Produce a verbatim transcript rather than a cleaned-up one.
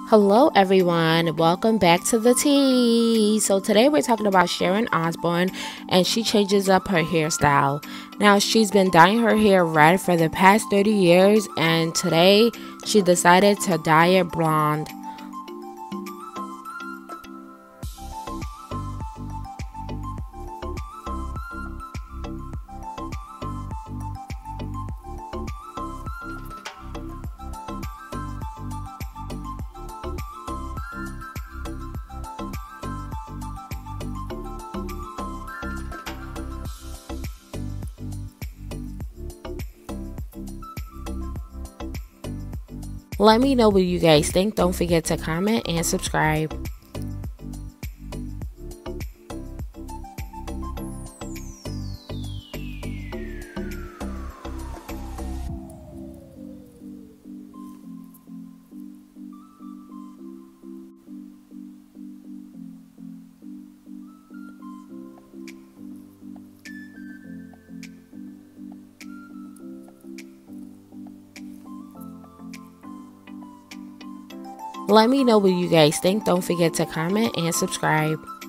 Hello everyone, welcome back to the tea. So today we're talking about Sharon Osbourne, and she changes up her hairstyle. Now she's been dyeing her hair red for the past thirty years, and today she decided to dye it blonde. Let me know what you guys think. Don't forget to comment and subscribe. Let me know what you guys think. Don't forget to comment and subscribe.